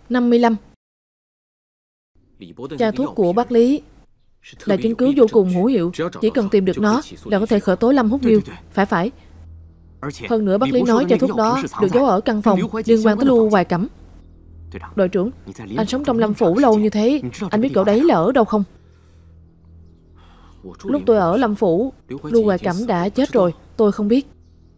55. Cha thuốc của bác Lý là chứng cứ vô cùng hữu hiệu. Chỉ cần tìm được nó là có thể khởi tố Lâm Húc Nghiêu. Phải. Hơn nữa bác Lý nói cha thuốc đó được giấu ở căn phòng liên quan tới Lưu Hoài Cẩm. Đội trưởng, anh sống trong Lâm Phủ lâu như thế, anh biết cậu đấy là ở đâu không? Lúc tôi ở Lâm Phủ, Lưu Hoài Cẩm đã chết rồi. Tôi không biết.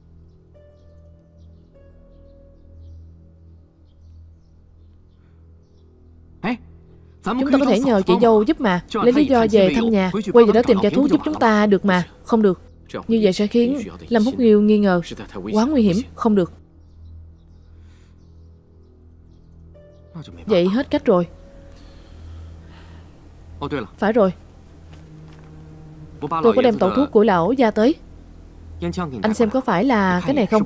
Chúng ta có thể nhờ chị dâu giúp mà. Lấy lý do về thăm nhà, quay về đó tìm cha thuốc giúp chúng ta được mà. Không được. Như vậy sẽ khiến Lâm Húc Nghiêu nghi ngờ. Quá nguy hiểm. Không được. Vậy hết cách rồi. Phải rồi, tôi có đem tẩu thuốc của lão gia tới. Anh xem có phải là cái này không?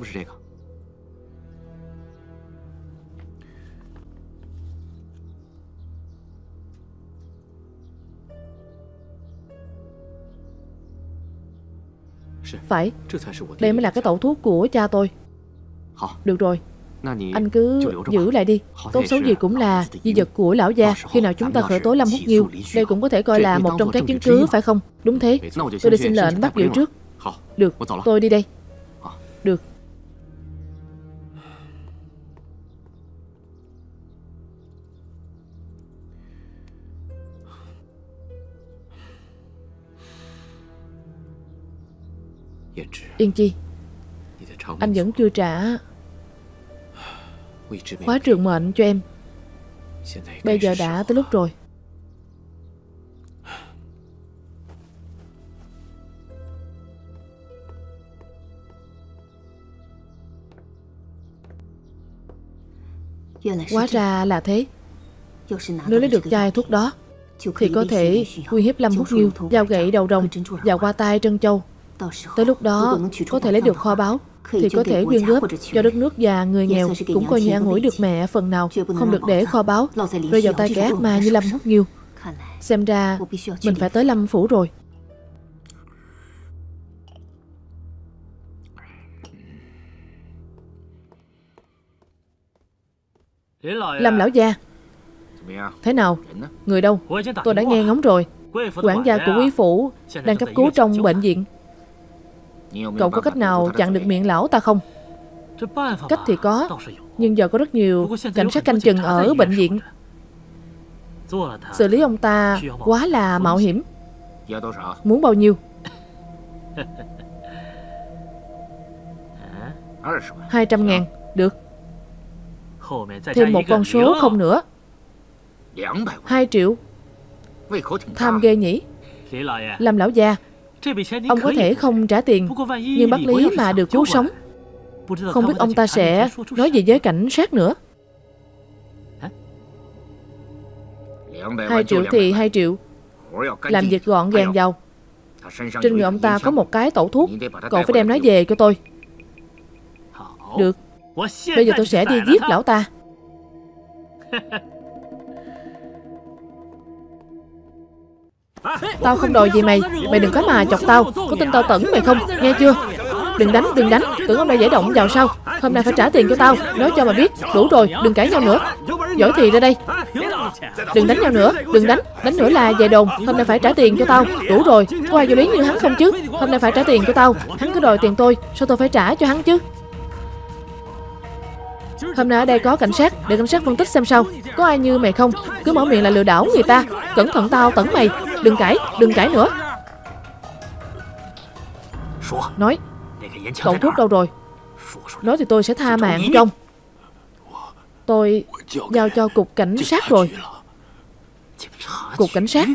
Phải, đây mới là cái tẩu thuốc của cha tôi. Được rồi, anh cứ giữ lại đi. Tốt xấu gì cũng là di vật của lão gia. Khi nào chúng ta khởi tố Lâm Húc Nghiêu, đây cũng có thể coi là một trong các chứng cứ, phải không? Đúng thế. Tôi đi xin lệnh bắt giữ trước. Được, tôi đi đây. Được. Yên Chi, anh vẫn chưa trả khóa trường mệnh cho em. Bây giờ đã tới lúc rồi. Hóa ra là thế. Nếu lấy được chai thuốc đó thì có thể uy hiếp Lâm Húc Nghiêu, dao gậy đầu rồng và qua tay Trân Châu. Tới lúc đó có thể lấy được kho báu thì có thể quyên góp cho đất nước và người nghèo, cũng coi như an ủi được mẹ phần nào. Không được để kho báu rơi vào tay kẻ ác ma như Lâm Húc Nghiêu. Xem ra mình phải tới Lâm Phủ rồi. Lâm lão gia, thế nào? Người đâu? Tôi đã nghe ngóng rồi. Quản gia của quý phủ đang cấp cứu trong bệnh viện. Cậu có cách nào chặn được miệng lão ta không? Cách thì có, nhưng giờ có rất nhiều cảnh sát canh chừng ở bệnh viện. Xử lý ông ta quá là mạo hiểm. Muốn bao nhiêu? 200.000. Được. Thêm một con số không nữa. 2 triệu. Tham ghê nhỉ. Lâm lão gia, ông có thể không trả tiền, nhưng bác Lý mà được cứu sống, không biết ông ta sẽ nói gì với cảnh sát nữa. 2 triệu thì 2 triệu. Làm việc gọn gàng vào. Trên người ông ta có một cái tẩu thuốc, cậu phải đem nó về cho tôi. Được. Bây giờ tôi sẽ đi giết lão ta. Tao không đòi gì mày. Mày đừng có mà chọc tao. Có tin tao tẩn mày không, nghe chưa? Đừng đánh, đừng đánh. Tưởng ông đã giải động vào sao? Hôm nay phải trả tiền cho tao. Nói cho mà biết. Đủ rồi, đừng cãi nhau nữa. Giỏi thì ra đây. Đừng đánh nhau nữa, đừng đánh. Đánh nữa là về đồn. Hôm nay phải trả tiền cho tao. Đủ rồi, có ai vô lý như hắn không chứ? Hôm nay phải trả tiền cho tao. Hắn cứ đòi tiền tôi, sao tôi phải trả cho hắn chứ? Hôm nay ở đây có cảnh sát, để cảnh sát phân tích xem sao. Có ai như mày không? Cứ mở miệng là lừa đảo người ta. Cẩn thận tao tẩn mày. Đừng cãi nữa. Nói. Cậu thuốc đâu rồi? Nói thì tôi sẽ tha mạng cho ông. Tôi giao cho cục cảnh sát rồi. Cục cảnh sát?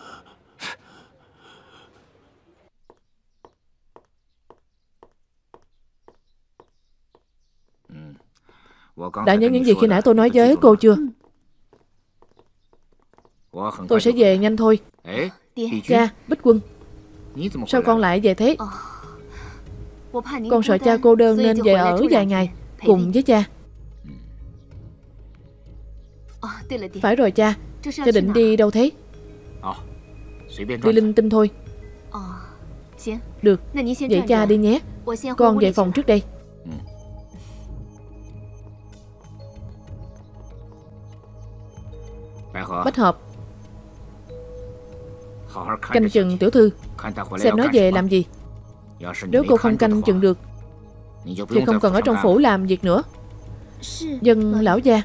Đã nhớ những gì khi nãy tôi nói với cô chưa? Tôi sẽ về nhanh thôi. Cha, Bích Quân, sao con lại về thế? Con sợ cha cô đơn nên về ở vài ngày cùng với cha. Phải rồi cha, cha định đi đâu thế? Đi linh tinh thôi. Được, vậy cha đi nhé. Con về phòng trước đây. Bách Hợp, canh chừng tiểu thư, xem nó về làm gì. Nếu cô không canh chừng được thì không cần ở trong phủ làm việc nữa. Dân lão gia.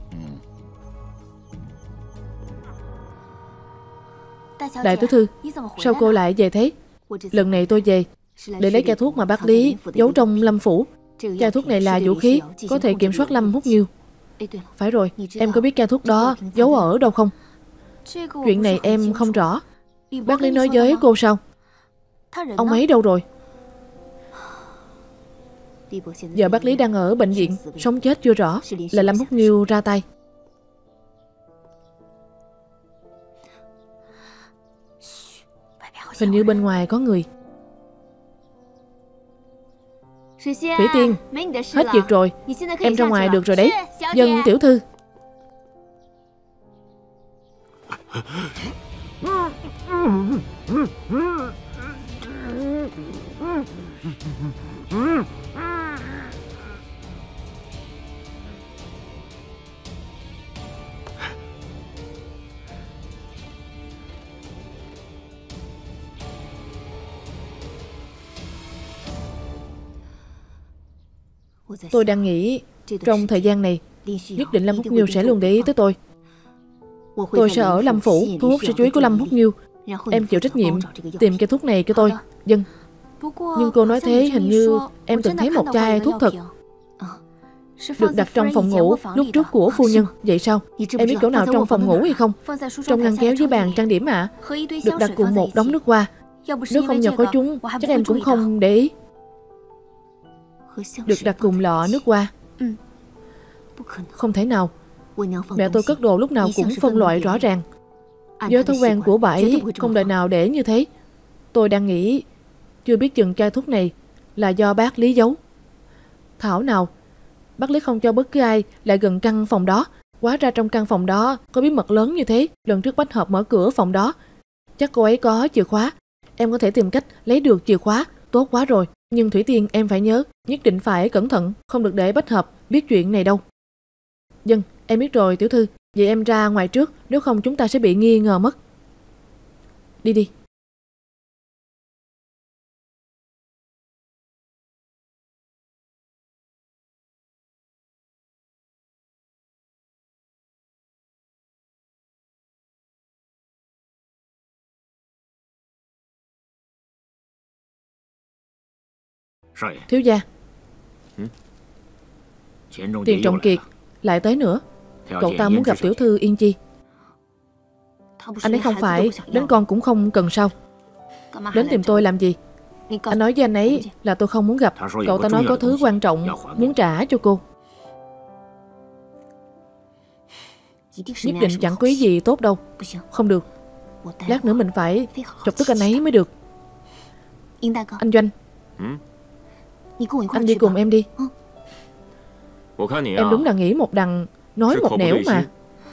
Đại tiểu thư, sao cô lại về thế? Lần này tôi về để lấy chai thuốc mà bác Lý giấu trong Lâm phủ. Chai thuốc này là vũ khí có thể kiểm soát Lâm Húc Nghiêu. Phải rồi, em có biết chai thuốc đó giấu ở đâu không? Chuyện này em không rõ. Bác Lý nói với cô sao? Ông ấy đâu rồi? Giờ bác Lý đang ở bệnh viện, sống chết chưa rõ. Là Lâm Húc Nghiêu ra tay. Hình như bên ngoài có người. Thủy Tiên, hết việc rồi, em ra ngoài được rồi đấy. Dân tiểu thư. Tôi đang nghĩ trong thời gian này nhất định Lâm Húc Nghiêu sẽ luôn để ý tới tôi. Tôi sẽ ở Lâm phủ thu hút sự chú ý của Lâm Húc Nghiêu. Em chịu trách nhiệm tìm cái thuốc này cho tôi. Dân. Nhưng cô nói thế hình như em từng thấy một chai thuốc thật được đặt trong phòng ngủ lúc trước của phu nhân. Vậy sao? Em biết chỗ nào trong phòng ngủ hay không? Trong ngăn kéo dưới bàn trang điểm ạ. Được đặt cùng một đống nước hoa. Nếu không nhờ có chúng chắc em cũng không để ý. Được đặt cùng lọ nước hoa. Không thể nào. Mẹ tôi cất đồ lúc nào cũng phân loại rõ ràng. Với thói quen của bà ấy không đời nào để như thế. Tôi đang nghĩ chưa biết chừng chai thuốc này là do bác Lý giấu. Thảo nào bác Lý không cho bất cứ ai lại gần căn phòng đó. Hóa ra trong căn phòng đó có bí mật lớn như thế. Lần trước Bách Hợp mở cửa phòng đó chắc cô ấy có chìa khóa. Em có thể tìm cách lấy được chìa khóa. Tốt quá rồi. Nhưng Thủy Tiên em phải nhớ, nhất định phải cẩn thận, không được để Bách Hợp biết chuyện này đâu. Dân, em biết rồi tiểu thư. Vậy em ra ngoài trước, nếu không chúng ta sẽ bị nghi ngờ mất. Đi đi. Thiếu gia. Tiền Trọng Kiệt lại tới nữa. Cậu ta muốn gặp tiểu thư Yên Chi. Anh ấy không phải đến con cũng không cần sao? Đến tìm tôi làm gì? Anh nói với anh ấy là tôi không muốn gặp. Cậu ta nói có thứ quan trọng muốn trả cho cô. Nhất định chẳng có ý gì tốt đâu. Không được. Lát nữa mình phải chọc tức anh ấy mới được. Anh Doanh, anh đi cùng em đi. Em đúng là nghĩ một đằng nói một nẻo mà.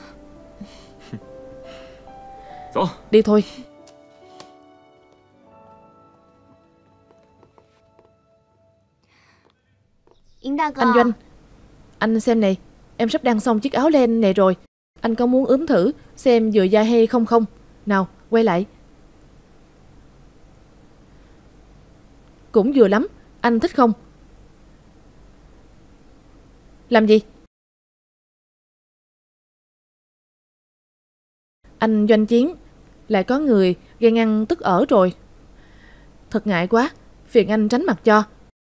Đi thôi. Anh Doanh, anh xem này. Em sắp đăng xong chiếc áo len này rồi. Anh có muốn ướm thử xem vừa da hay không không? Nào, quay lại. Cũng vừa lắm. Anh thích không? Làm gì? Anh Doanh Chiến, lại có người ghen ăn tức ở rồi. Thật ngại quá. Phiền anh tránh mặt cho.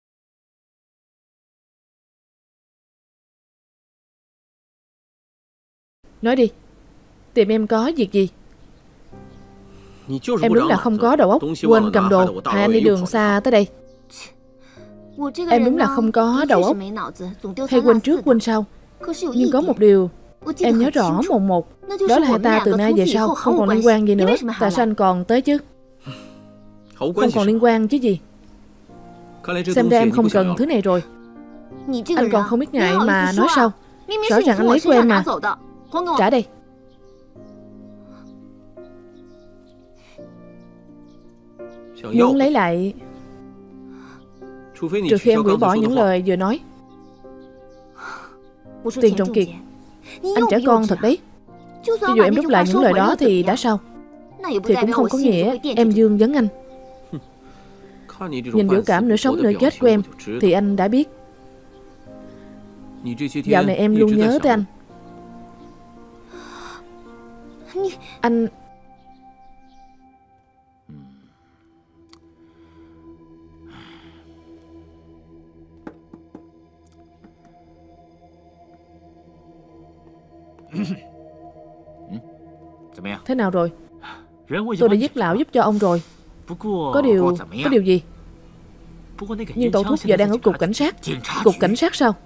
Nói đi. Tìm em có việc gì? Em đúng là không có đầu óc. Quên cầm đồ, hại anh đi đường xa tới đây. Em đúng là không có đầu óc. Hay quên trước quên sau. Nhưng có một điều em nhớ rõ mồn một. Đó là hai ta từ nay về sau không còn liên quan gì nữa. Tại sao anh còn tới chứ? Không còn liên quan chứ gì. Xem ra em không cần thứ này rồi. Anh còn không biết ngại mà nói sao? Rõ ràng anh lấy của em mà. Trả đây. Muốn lấy lại trừ khi em hủy bỏ những lời vừa nói. Tiền Trọng Kiệt, anh trẻ con thật đấy. Cho dù em rút lại những lời đó thì đã sao? Thì cũng không có nghĩa em dương vấn anh. Nhìn biểu cảm nửa sống nửa chết của em thì anh đã biết dạo này em luôn nhớ tới anh. Anh... Thế nào rồi? Tôi đã giết lão giúp cho ông rồi. Có điều gì? Nhưng tẩu thuốc giờ đang ở cục cảnh sát. Cục cảnh sát sao?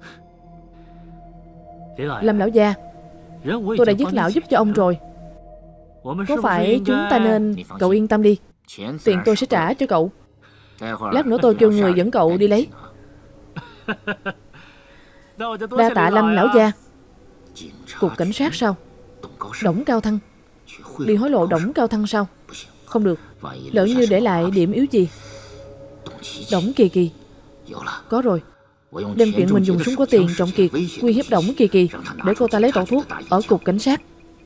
Lâm lão gia, tôi đã giết lão giúp cho ông rồi. Có phải chúng ta nên... Cậu yên tâm đi, tiền tôi sẽ trả cho cậu. Lát nữa tôi kêu người dẫn cậu đi lấy. Đa tạ Lâm lão gia. Cục cảnh sát sao? Đổng Cao Thăng. Đi hối lộ Đổng Cao Thăng sao? Không được, lỡ như để lại điểm yếu gì. Đổng Kỳ Kỳ. Có rồi. Đem chuyện mình dùng súng có tiền Trọng Kiệt uy hiếp Đổng Kỳ Kỳ để cô ta lấy tẩu thuốc ở cục cảnh sát.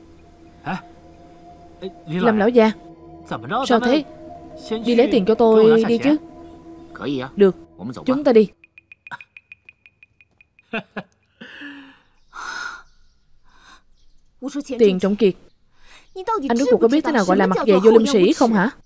Lâm lão gia, sao thế? Đi lấy tiền cho tôi đi chứ. Được, chúng ta đi. Tiền Trọng Kiệt, anh rốt cuộc có biết thế nào gọi là mặt dày vô liêm sĩ không hả?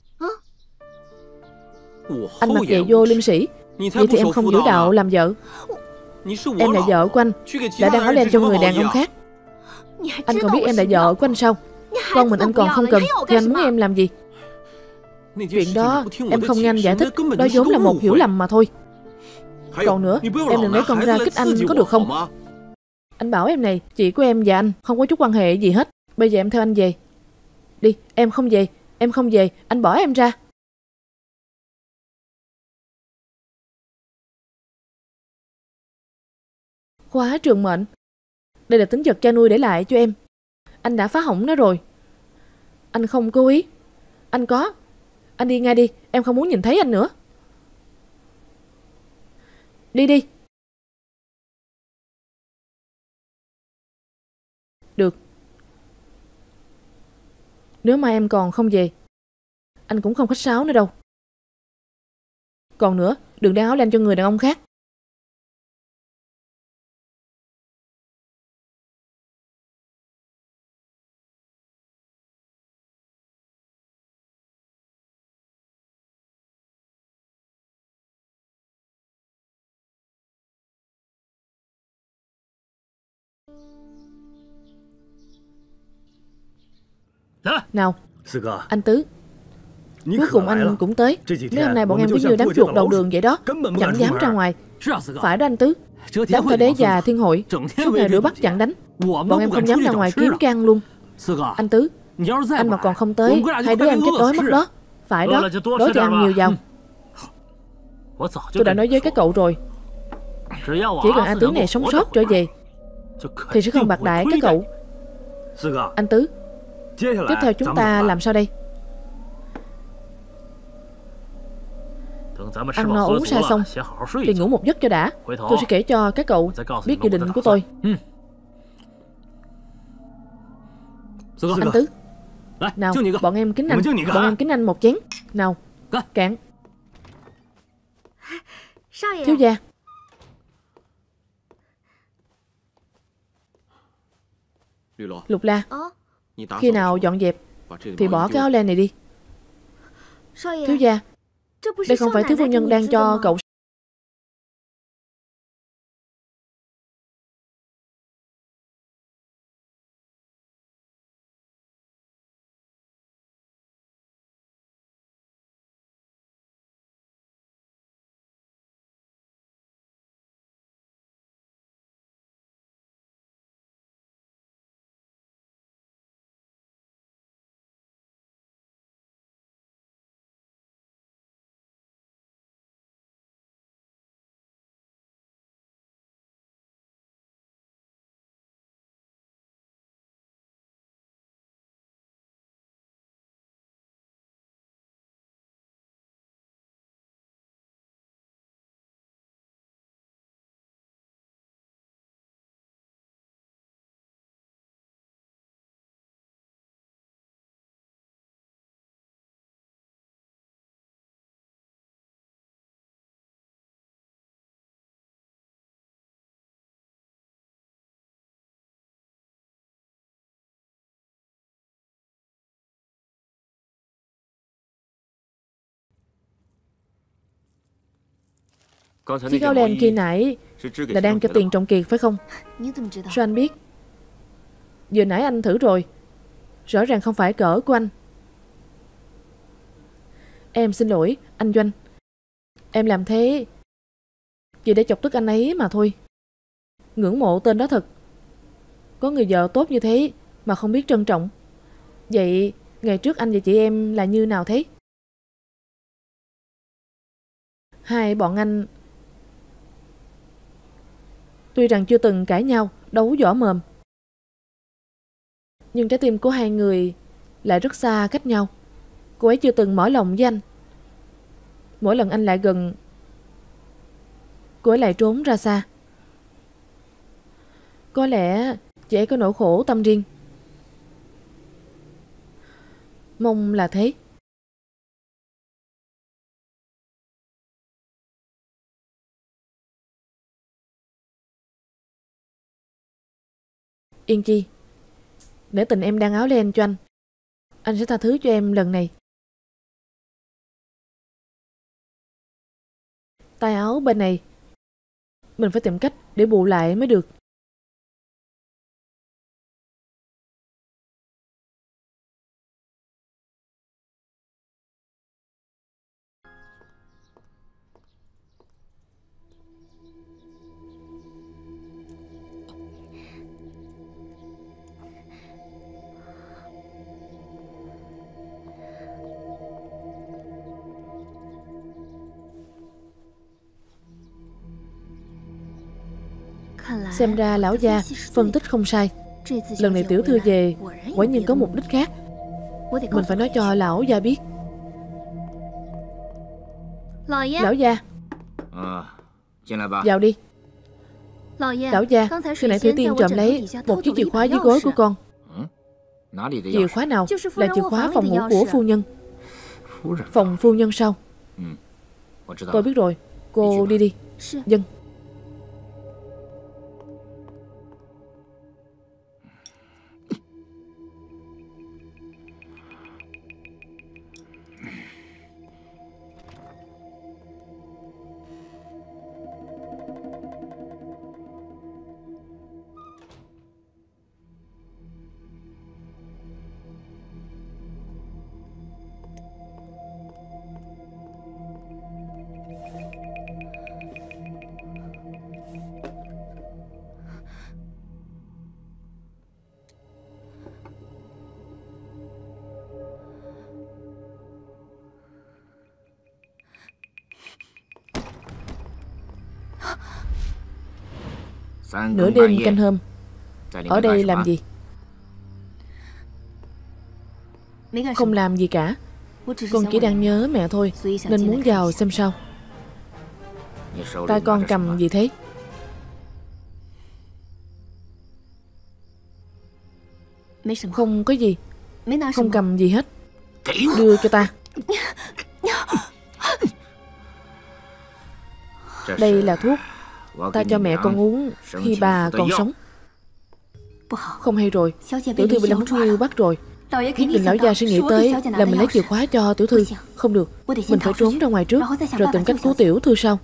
Anh mặt dày vô liêm sĩ, vậy thì em không giữ đạo làm vợ. Em là vợ của anh, đã đang áo len cho người đàn ông khác. Anh còn biết em là vợ của anh sao? Con mình anh còn không cần thì anh muốn em làm gì? Chuyện đó em không nghe anh giải thích, đó vốn là một hiểu lầm mà thôi. Còn nữa, em đừng lấy con ra kích anh có được không? Anh bảo em này, chị của em và anh không có chút quan hệ gì hết. Bây giờ em theo anh về. Đi, em không về, em không về, anh bỏ em ra. Khóa trường mệnh. Đây là tính vật cha nuôi để lại cho em. Anh đã phá hỏng nó rồi. Anh không cố ý. Anh có. Anh đi ngay đi, em không muốn nhìn thấy anh nữa. Đi đi. Được. Nếu mà em còn không về, anh cũng không khách sáo nữa đâu. Còn nữa, đừng đeo áo len cho người đàn ông khác. Nào, anh Tứ, cuối cùng anh cũng tới. Mấy hôm nay bọn em cứ như đám chuột đầu đường vậy đó, chẳng dám ra ngoài. Phải đó anh Tứ, đám Thái Đế và Thiên Hội suốt ngày đuổi bắt chặn đánh, bọn em không dám ra ngoài kiếm can luôn. Anh Tứ, anh mà còn không tới, hai đứa em chết đói mất đó. Phải đó, đói thì ăn nhiều vào. Tôi đã nói với các cậu rồi, chỉ cần A Tứ này sống sót trở về thì sẽ không bạc đãi các cậu. Anh Tứ, tiếp theo chúng ta làm sao đây? Ăn no uống say xong thì ngủ một giấc cho đã. Tôi sẽ kể cho các cậu biết dự định của tôi. Anh Tứ, nào bọn em kính anh, bọn em kính anh một chén. Nào, cạn. Thiếu gia. Lục La, khi nào dọn dẹp thì bỏ cái áo len này đi. Thiếu gia, đây không phải thiếu phu nhân đang cho cậu Chiếc áo len khi nãy là đang cho Tiền Trọng Kiệt phải không? Sao anh biết? Vừa nãy anh thử rồi, rõ ràng không phải cỡ của anh. Em xin lỗi, anh Doanh. Em làm thế chỉ để chọc tức anh ấy mà thôi. Ngưỡng mộ tên đó thật. Có người vợ tốt như thế mà không biết trân trọng. Vậy ngày trước anh và chị em là như nào thế? Hai bọn anh tuy rằng chưa từng cãi nhau, đấu võ mồm, nhưng trái tim của hai người lại rất xa cách nhau. Cô ấy chưa từng mở lòng với anh. Mỗi lần anh lại gần, cô ấy lại trốn ra xa. Có lẽ chị ấy có nỗi khổ tâm riêng. Mong là thế. Yên Chi, nể tình em đang áo len cho anh sẽ tha thứ cho em lần này. Tay áo bên này mình phải tìm cách để bù lại mới được. Xem ra lão gia phân tích không sai. Lần này tiểu thư về quả nhiên có mục đích khác. Mình phải nói cho lão gia biết. Lão gia, vào đi. Lão gia, khi nãy Thủy Tiên trộm lấy một chiếc chìa khóa dưới gối của con. Chìa khóa nào? Là chìa khóa phòng ngủ của phu nhân. Phòng phu nhân sao? Tôi biết rồi, cô đi đi. Vâng. Nửa đêm canh hôm ở đây làm gì? Không làm gì cả. Con chỉ đang nhớ mẹ thôi, nên muốn vào xem sao. Tay con cầm gì thế? Không có gì. Không cầm gì hết. Đưa cho ta. Đây là thuốc ta cho mẹ con uống khi bà còn sống. Không hay rồi, tiểu thư bị Lâm Húc Nghiêu bắt rồi. Nhất định lão gia sẽ nghĩ tới là mình lấy chìa khóa cho tiểu thư. Không được, mình phải trốn ra ngoài trước, rồi tìm cách cứu tiểu thư sau.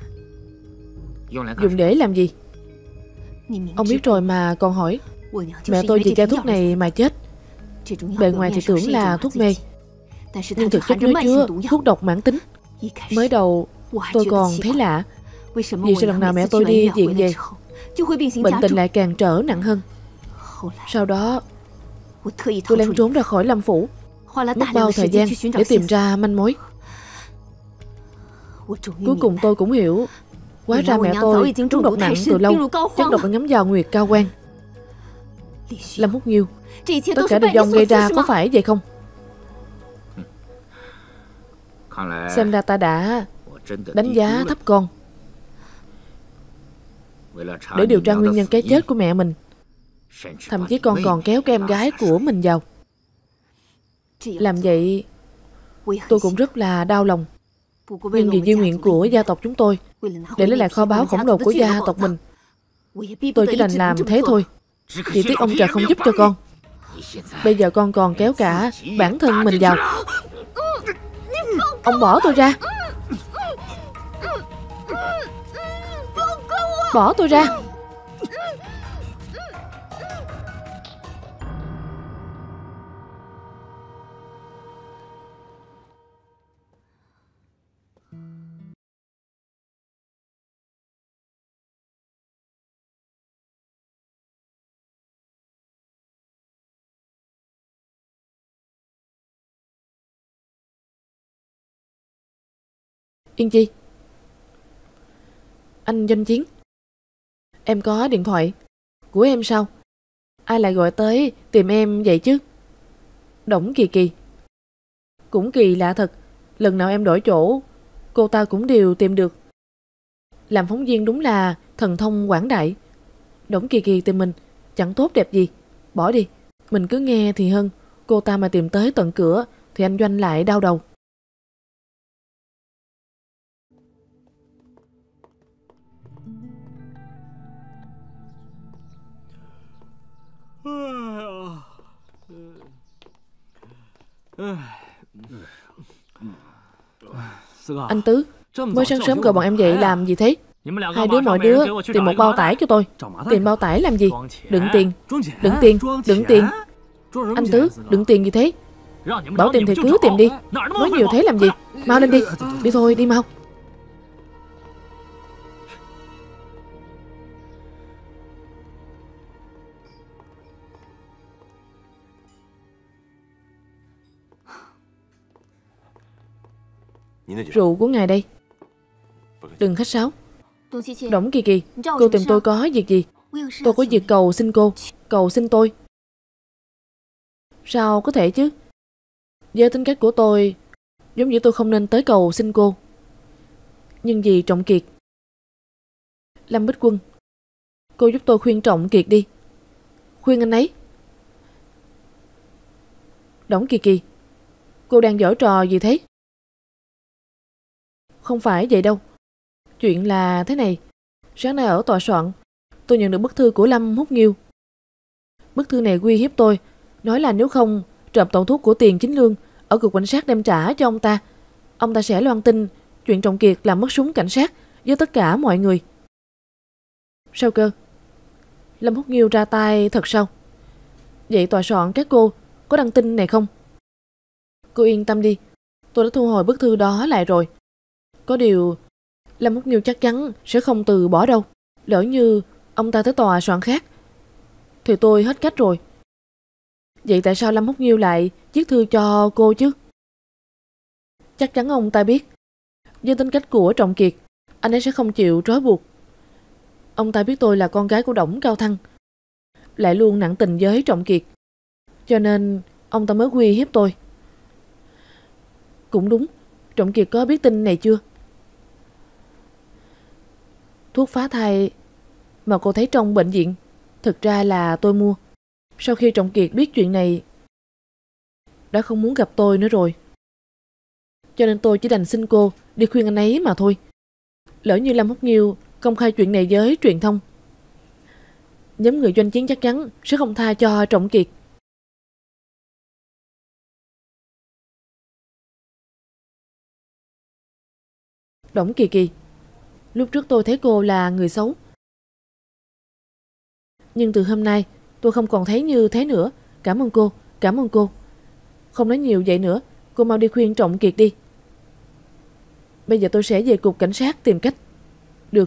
Dùng để làm gì? Ông biết rồi mà còn hỏi. Mẹ tôi vì chai thuốc này mà chết. Bề ngoài thì tưởng là thuốc mê, nhưng thực chất nó chứa thuốc độc mãn tính. Mới đầu tôi còn thấy lạ, vì sao lần nào mẹ tôi đi viện về, bệnh tình lại càng trở nặng hơn. Sau đó tôi lén trốn ra khỏi Lâm phủ, mất bao thời gian để tìm ra manh mối. Cuối cùng tôi cũng hiểu, hóa ra mẹ tôi trúng độc nặng từ lâu, chất độc đã ngấm vào Nguyệt Cao Quan. Lâm Húc Nghiêu, tất cả đều do ông gây ra, có phải vậy không? Xem ra ta đã đánh giá thấp con. Để điều tra nguyên nhân cái chết của mẹ mình, thậm chí con còn kéo cái em gái của mình vào. Làm vậy tôi cũng rất là đau lòng. Nhưng vì di nguyện của gia tộc chúng tôi, để lấy lại kho báu khổng lồ của gia tộc mình, tôi chỉ đành làm thế thôi. Chỉ tiếc ông trời không giúp cho con. Bây giờ con còn kéo cả bản thân mình vào. Ông bỏ tôi ra. Bỏ tôi ra. Yên Chi. Anh Doanh Chiến. Em có điện thoại của em sao? Ai lại gọi tới tìm em vậy chứ? Đổng Kỳ Kỳ. Cũng kỳ lạ thật. Lần nào em đổi chỗ, cô ta cũng đều tìm được. Làm phóng viên đúng là thần thông quảng đại. Đổng Kỳ Kỳ tìm mình chẳng tốt đẹp gì. Bỏ đi. Mình cứ nghe thì hơn. Cô ta mà tìm tới tận cửa thì anh Doanh lại đau đầu. Anh Tứ, mới sáng sớm gọi bọn em dậy làm gì thế? Hai đứa mỗi đứa tìm một bao tải cho tôi. Tìm bao tải làm gì? Đựng tiền. Đựng tiền. Đựng tiền. Anh Tứ, đựng tiền gì thế? Bảo tìm thì cứ tìm đi. Nói nhiều thế làm gì? Mau lên đi. Đi thôi, đi mau. Rượu của ngài đây. Đừng khách sáo. Đổng Kỳ Kỳ, cô tìm tôi có việc gì? Tôi có việc cầu xin cô. Cầu xin tôi. Sao có thể chứ? Với tính cách của tôi, giống như tôi không nên tới cầu xin cô. Nhưng vì Trọng Kiệt. Lâm Bích Quân, cô giúp tôi khuyên Trọng Kiệt đi. Khuyên anh ấy. Đổng Kỳ Kỳ, cô đang giở trò gì thế? Không phải vậy đâu. Chuyện là thế này. Sáng nay ở tòa soạn, tôi nhận được bức thư của Lâm Húc Nghiêu. Bức thư này uy hiếp tôi, nói là nếu không trộm tẩu thuốc của Tiền Chính Lương ở cục cảnh sát đem trả cho ông ta sẽ loan tin chuyện Trọng Kiệt làm mất súng cảnh sát với tất cả mọi người. Sao cơ? Lâm Húc Nghiêu ra tay thật sao? Vậy tòa soạn các cô có đăng tin này không? Cô yên tâm đi, tôi đã thu hồi bức thư đó lại rồi. Có điều Lâm Húc Nghiêu chắc chắn sẽ không từ bỏ đâu. Lỡ như ông ta tới tòa soạn khác thì tôi hết cách rồi. Vậy tại sao Lâm Húc Nghiêu lại viết thư cho cô chứ? Chắc chắn ông ta biết. Với tính cách của Trọng Kiệt, anh ấy sẽ không chịu trói buộc. Ông ta biết tôi là con gái của Đổng Cao Thăng, lại luôn nặng tình với Trọng Kiệt, cho nên ông ta mới uy hiếp tôi. Cũng đúng. Trọng Kiệt có biết tin này chưa? Thuốc phá thai mà cô thấy trong bệnh viện thực ra là tôi mua. Sau khi Trọng Kiệt biết chuyện này, đã không muốn gặp tôi nữa rồi. Cho nên tôi chỉ đành xin cô đi khuyên anh ấy mà thôi. Lỡ như Lâm Húc Nghiêu công khai chuyện này với truyền thông, nhóm người Doanh Chiến chắc chắn sẽ không tha cho Trọng Kiệt. Đổng Kỳ Kỳ, lúc trước tôi thấy cô là người xấu, nhưng từ hôm nay tôi không còn thấy như thế nữa. Cảm ơn cô, cảm ơn cô. Không nói nhiều vậy nữa, cô mau đi khuyên Trọng Kiệt đi. Bây giờ tôi sẽ về cục cảnh sát tìm cách. Được.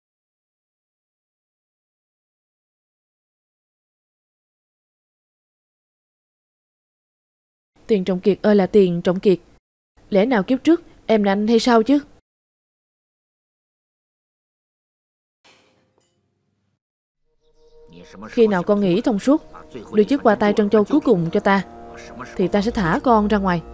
Tiền Trọng Kiệt ơi là Tiền Trọng Kiệt. Lẽ nào kiếp trước em là anh hay sao chứ? Khi nào con nghĩ thông suốt, đưa chiếc qua tay trân châu cuối cùng cho ta, thì ta sẽ thả con ra ngoài.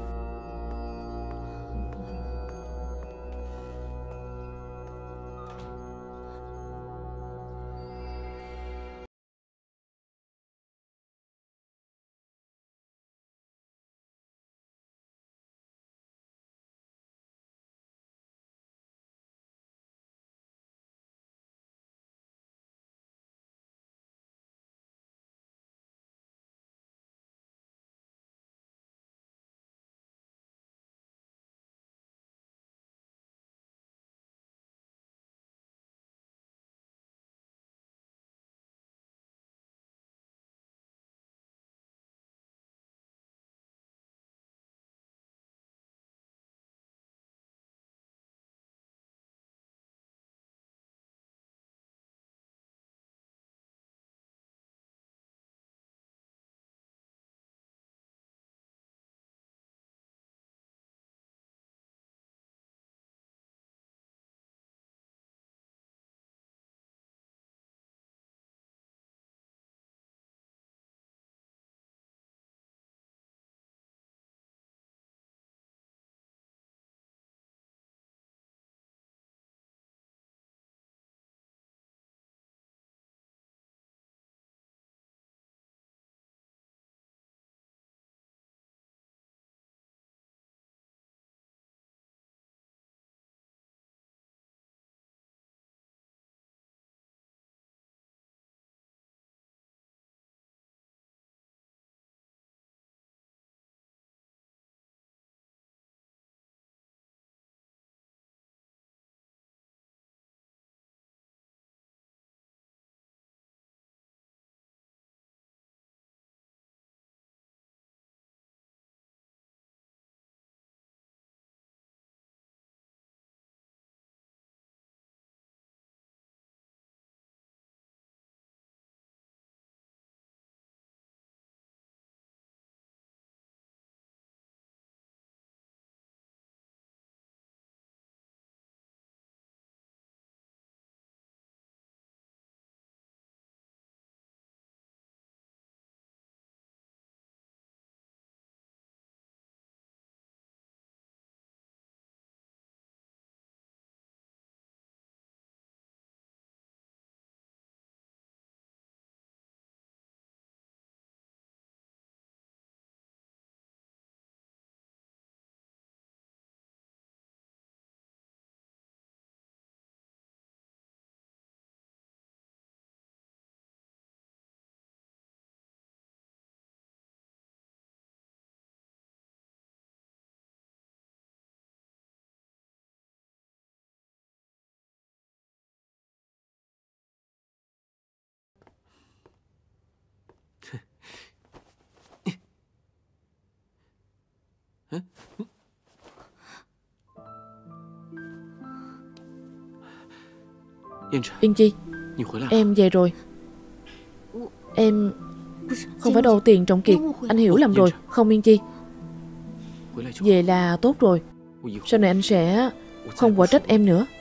Yên Chi, em về rồi. Em... Không phải đâu Tiền Trọng Kiệt, anh hiểu lầm rồi. Không Yên Chi, về là tốt rồi. Sau này anh sẽ không quở trách em nữa.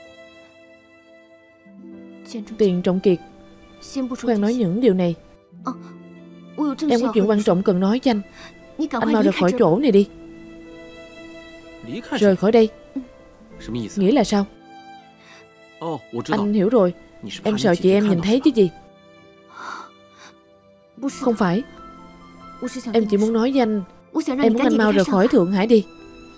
Tiền Trọng Kiệt, khoan nói những điều này. Em có chuyện quan trọng cần nói với anh. Anh mau rời khỏi chỗ này đi. Rời khỏi đây nghĩa là sao? Anh hiểu rồi. Em sợ chị em nhìn thấy chứ gì. Không phải. Em chỉ muốn nói với anh, em muốn anh mau rời khỏi Thượng Hải đi.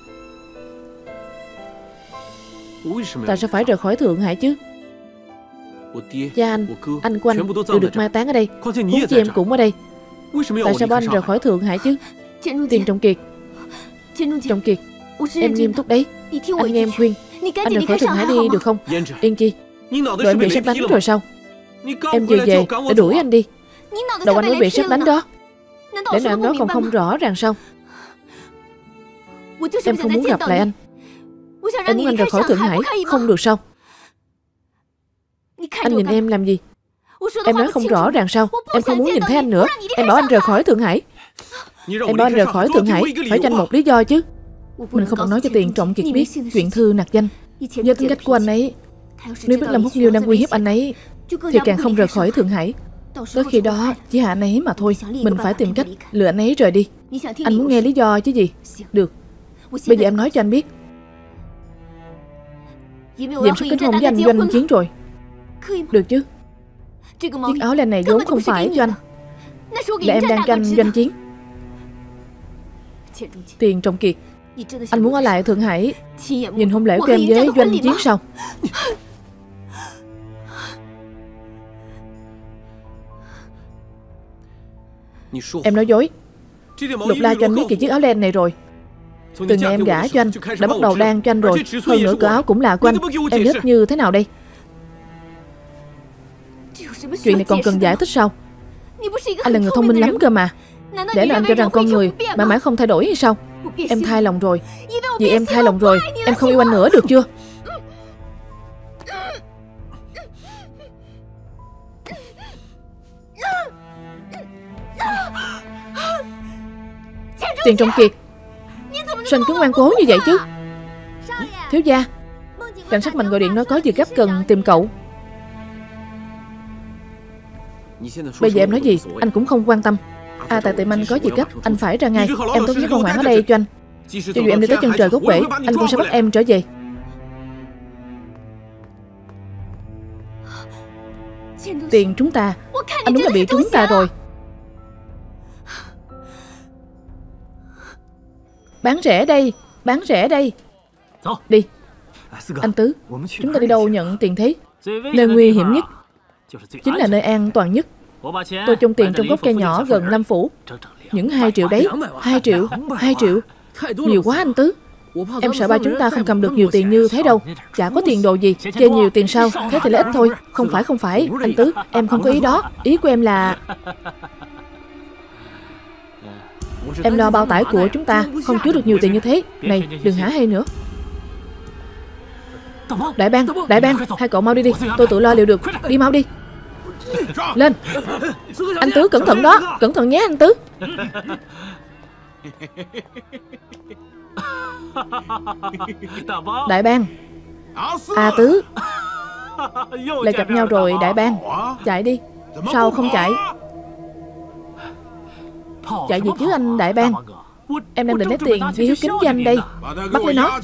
Tại sao phải rời khỏi Thượng Hải chứ? Cha anh của anh đều được mai táng ở đây. Huống chi em cũng ở đây. Tại sao ba anh rời khỏi Thượng Hải chứ? Tiền Trọng Kiệt, Trọng Kiệt, em nghiêm túc đấy. Anh nghe em khuyên, anh rời khỏi Thượng Hải đi được không? Yên Chi, đội em bị sét đánh rồi sao? Em vừa về đã đuổi anh đi. Đầu anh mới bị sét đánh đó. Để nào em nói còn không rõ ràng sao? Em không muốn gặp lại anh. Em muốn anh rời khỏi Thượng Hải, không được sao? Anh nhìn em làm gì? Em nói không rõ ràng sao? Em không muốn nhìn thấy anh nữa. Em bảo anh rời khỏi Thượng Hải. Em bảo anh rời khỏi Thượng Hải, phải cho anh một lý do chứ. Mình không được nói cho Tiền Trọng Kiệt biết chuyện Thư nặc danh. Do tính cách của anh ấy, nếu biết Lâm Húc Nghiêu đang uy hiếp anh ấy thì càng không rời khỏi Thượng Hải. Tới khi đó chỉ hạ anh ấy mà thôi. Mình phải tìm cách lừa anh ấy rời đi. Anh muốn nghe lý do chứ gì? Được. Bây giờ em nói cho anh biết. Diệm sắp kết hôn với anh Doanh Chiến rồi. Được chứ? Chiếc áo len này vốn không phải cho anh, là em đang cho anh Doanh Chiến. Tiền Trọng Kiệt, anh muốn ở lại Thượng Hải nhìn hôn lễ của em với Doanh Chiến sao? Em nói dối. Lục La cho anh biết về chiếc áo len này rồi. Từ ngày em gả cho anh đã bắt đầu đan cho anh rồi. Hơn nữa cỡ áo cũng là của anh. Em giải thích như thế nào đây? Chuyện này còn cần giải thích sao? Anh là người thông minh lắm cơ mà. Để là anh cho rằng con người mãi mãi không thay đổi hay sao? Em thay lòng rồi. Vì em thay lòng rồi, em không yêu anh nữa được chưa? Tiền Trọng Kiệt, sao anh cứ ngoan cố như vậy chứ? Thiếu gia, cảnh sát Mạnh gọi điện nói có việc gấp cần tìm cậu. Bây giờ em nói gì anh cũng không quan tâm. Tại tiệm anh có việc gấp, anh phải ra ngay. Em tốt nhất không ngoan ở đây cho anh. Cho dù em đi tới chân trời gốc bể, anh cũng sẽ bắt em trở về. Tiền chúng ta, anh đúng là bị trúng ta rồi. Bán rẻ đây, bán rẻ đây. Đi. Anh Tứ, chúng ta đi đâu nhận tiền thế? Nơi nguy hiểm nhất chính là nơi an toàn nhất. Tôi chôn tiền trong gốc cây nhỏ gần Lâm Phủ. Những 2 triệu đấy. 2 triệu, 2 triệu. Nhiều quá anh Tứ. Em sợ ba chúng ta không cầm được nhiều tiền như thế đâu. Chả có tiền đồ gì, chê nhiều tiền sao? Thế thì lấy ít thôi. Không phải, anh Tứ, em không có ý đó. Ý của em là em lo bao tải của chúng ta không chứa được nhiều tiền như thế. Này, đừng hả hê nữa. Đại bang, hai cậu mau đi đi. Tôi tự lo liệu được. Đi mau đi. Lên. Anh Tứ cẩn thận đó. Cẩn thận nhé anh Tứ. Đại bang, Tứ, lại gặp nhau rồi đại bang. Chạy đi. Sao không chạy? Chạy gì chứ anh đại bang? Em đang định lấy tiền đi hiếu kính với anh đây. Bắt lấy nó.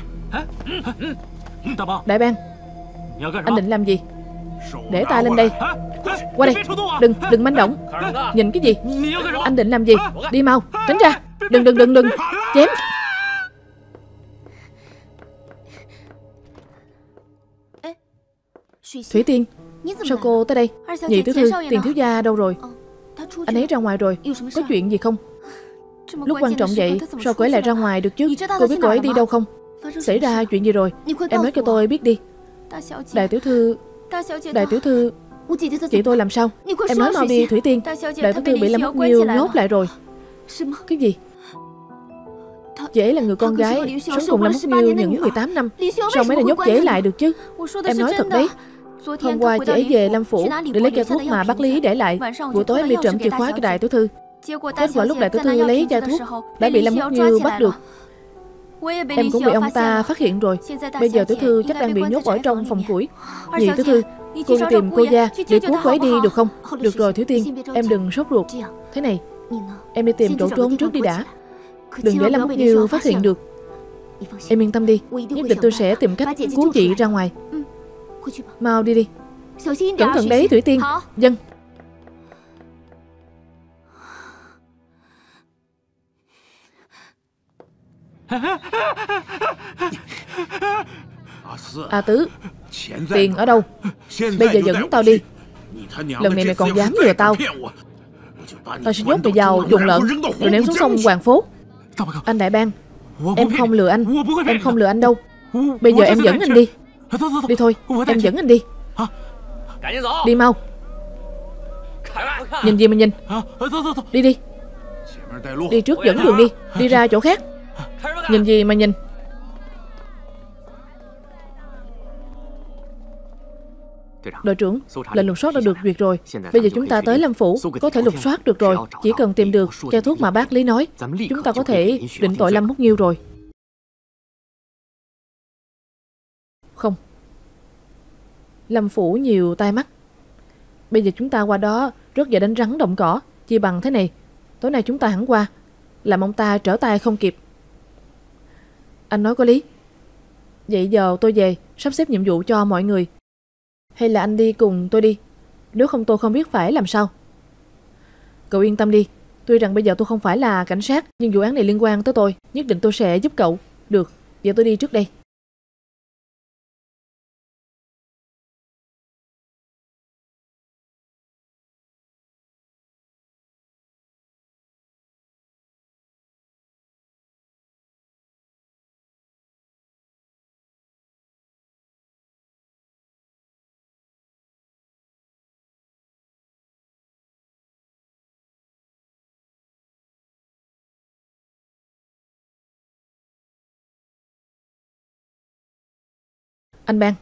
Đại bang, anh định làm gì? Để tay lên đây. Qua đây. Đừng manh động. Nhìn cái gì? Anh định làm gì? Đi mau, tránh ra. Đừng chém. Thủy Tiên, sao cô tới đây? Nhị tiểu thư, Tiền thiếu gia đâu rồi? Anh ấy ra ngoài rồi. Có chuyện gì không? Lúc quan trọng vậy sao cô ấy lại ra ngoài được chứ? Cô biết cô ấy đi đâu không? Xảy ra chuyện gì rồi? Em nói cho tôi biết đi. Đại tiểu thư, chị tôi làm sao? Em nói mau đi Thủy Tiên. Đại tiểu thư bị Lâm Húc Nghiêu nhốt lại rồi. Cái gì? Chị ấy là người con gái sống cùng Lâm Húc Nghiêu những 18 năm. Sao mấy lại nhốt chị ấy lại được chứ? Em nói thật đấy. Hôm qua chị ấy về Lâm Phủ để lấy chai thuốc mà bác Lý để lại. Buổi tối em đi trộm chìa khóa cho đại tiểu thư. Kết quả lúc đại tiểu thư lấy chai thuốc đã bị Lâm Múc Nhiêu bắt được. Em cũng bị ông ta phát hiện rồi. Bây giờ tiểu thư chắc đang bị nhốt ở trong phòng củi. Nhị tiểu thư, cô đi tìm cô gia để cứu cô ấy đi được không? Được rồi Tiểu Tiên, em đừng sốt ruột. Thế này, em đi tìm chỗ trốn trước đi đã. Đừng để Lâm Múc Nhiêu phát hiện được. Em yên tâm đi, nhất định tôi sẽ tìm cách cứu chị ra ngoài. Mau đi đi. Cẩn thận đấy Thủy Tiên. Dân. À Tứ, tiền ở đâu? Bây giờ dẫn tao đi. Lần này mày còn dám lừa tao, tao sẽ nhốt mày vào chuồng lợn rồi ném xuống sông Hoàng Phố. Anh Đại Bang, em không lừa anh. Em không lừa anh đâu. Bây giờ em dẫn anh đi. Đi thôi, em dẫn anh đi. Đi mau. Nhìn gì mà nhìn. Đi đi. Đi trước dẫn đường đi. Đi ra chỗ khác. Nhìn gì mà nhìn. Đội trưởng, lệnh lục soát đã được duyệt rồi. Bây giờ chúng ta tới Lâm Phủ, có thể lục soát được rồi. Chỉ cần tìm được chai thuốc mà bác Lý nói, chúng ta có thể định tội Lâm Múc Nhiêu rồi. Không, Lâm Phủ nhiều tai mắt. Bây giờ chúng ta qua đó rất dễ đánh rắn động cỏ. Chỉ bằng thế này, tối nay chúng ta hẳn qua, làm ông ta trở tay không kịp. Anh nói có lý. Vậy giờ tôi về sắp xếp nhiệm vụ cho mọi người. Hay là anh đi cùng tôi đi? Nếu không tôi không biết phải làm sao. Cậu yên tâm đi. Tuy rằng bây giờ tôi không phải là cảnh sát, nhưng vụ án này liên quan tới tôi. Nhất định tôi sẽ giúp cậu. Được, giờ tôi đi trước đây. Anh Bang.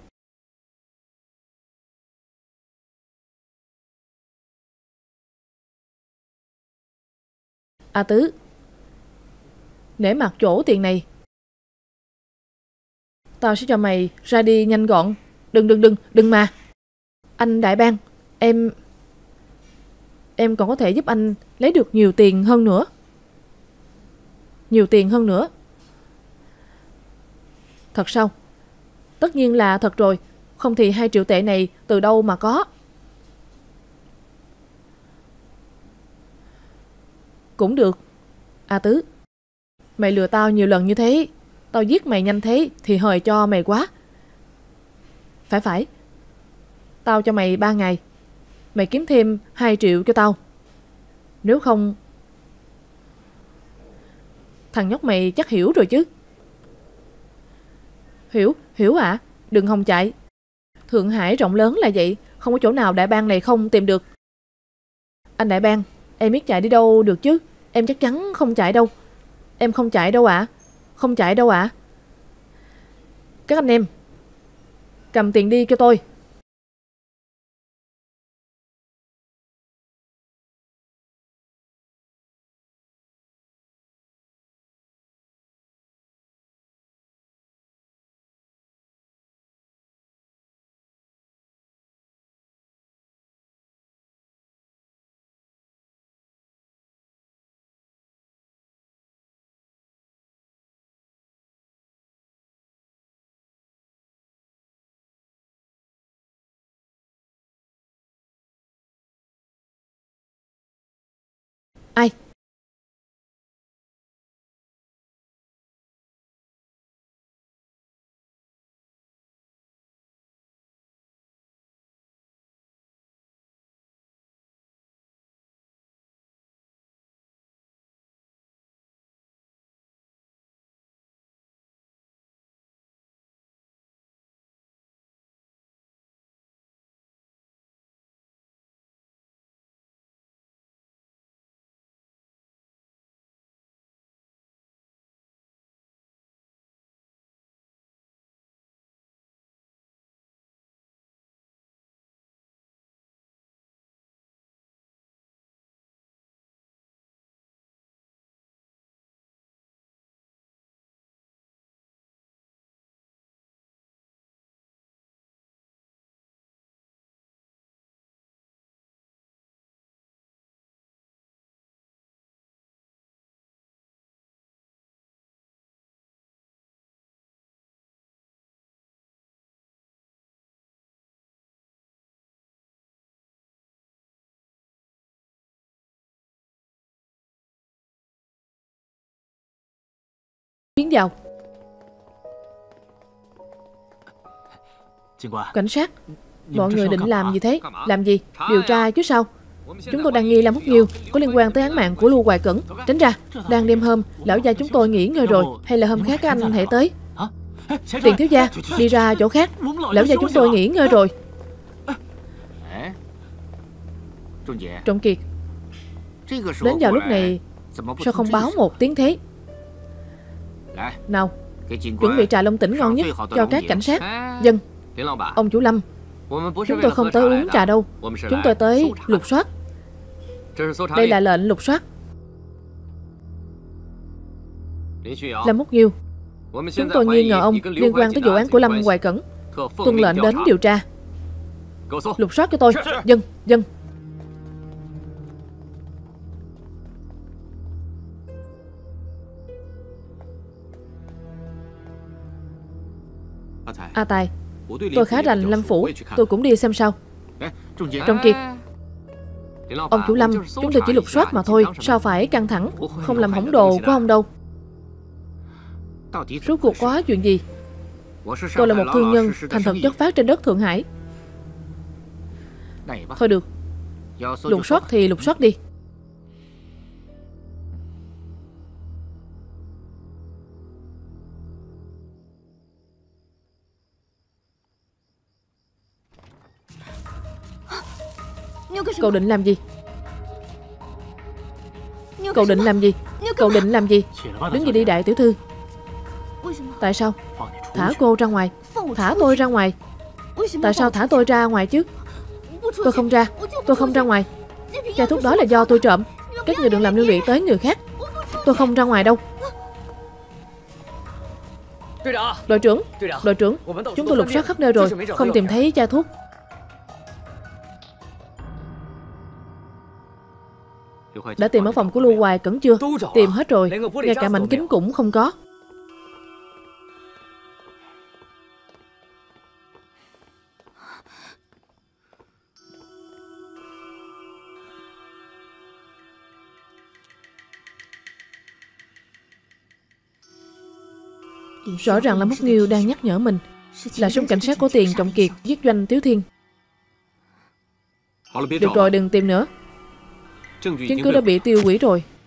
À Tứ, nể mặt chỗ tiền này, tao sẽ cho mày ra đi nhanh gọn. Đừng mà. Anh Đại Bang, em còn có thể giúp anh lấy được nhiều tiền hơn nữa. Nhiều tiền hơn nữa. Thật sao? Tất nhiên là thật rồi. Không thì 2 triệu tệ này từ đâu mà có. Cũng được. À Tứ, mày lừa tao nhiều lần như thế, tao giết mày nhanh thế thì hời cho mày quá. Phải. Tao cho mày 3 ngày. Mày kiếm thêm 2 triệu cho tao. Nếu không... Thằng nhóc mày chắc hiểu rồi chứ. Hiểu ạ. Đừng hòng chạy. Thượng Hải rộng lớn là vậy, không có chỗ nào Đại Bang này không tìm được. Anh Đại Bang, em biết chạy đi đâu được chứ. Em chắc chắn không chạy đâu. Em không chạy đâu ạ. Không chạy đâu ạ. Các anh em, cầm tiền đi cho tôi. Ai? vào. Cảnh sát, mọi người định làm gì thế? Làm gì? Điều tra chứ sao? Chúng tôi đang nghi Lâm Húc Nghiêu có liên quan tới án mạng của Lưu Hoài Cẩn. Tránh ra. Đang đêm hôm, lão gia chúng tôi nghỉ ngơi rồi. Hay là hôm khác các anh hãy tới. Tiền thiếu gia, đi ra chỗ khác. Lão gia chúng tôi nghỉ ngơi rồi. Trọng Kiệt, đến vào lúc này sao không báo một tiếng thế? Nào, chuẩn bị trà long tỉnh ngon nhất cho các cảnh sát. Dân. Ông chủ Lâm, chúng tôi không tới uống trà đâu. Chúng tôi tới lục soát. Đây là lệnh lục soát. Lâm Húc Nghiêu, chúng tôi nghi ngờ ông liên quan tới vụ án của Lâm Hoài Cẩn. Tuân lệnh đến điều tra. Lục soát cho tôi. Dân, dân. A Tài, tôi khá rành Lâm phủ, tôi cũng đi xem sao. Trọng Kiệt, ông chủ Lâm, chúng tôi chỉ lục soát mà thôi, sao phải căng thẳng, không làm hỏng đồ của ông đâu. Rốt cuộc có chuyện gì? Tôi là một thương nhân thành thật chất phát trên đất Thượng Hải. Thôi được, lục soát thì lục soát đi. Cậu định làm gì? Cậu định làm gì? Cậu định làm gì? Đứng gì đi đại tiểu thư? Tại sao? Thả cô ra ngoài. Thả tôi ra ngoài. Tại sao thả tôi ra ngoài chứ? Tôi không ra. Tôi không ra ngoài. Chai thuốc đó là do tôi trộm. Các người đừng làm liên lụy tới người khác. Tôi không ra ngoài đâu. Đội trưởng, đội trưởng, chúng tôi lục soát khắp nơi rồi, không tìm thấy chai thuốc. Đã tìm ở phòng của Lưu Hoài Cẩn chưa? Tìm hết rồi, ngay cả mảnh kính cũng không có. Rõ ràng là Húc Nghiêu đang nhắc nhở mình là súng cảnh sát có tiền Trọng Kiệt giết Doanh Tiếu Thiên. Được rồi, đừng tìm nữa. Chứng cứ đã bị tiêu hủy rồi.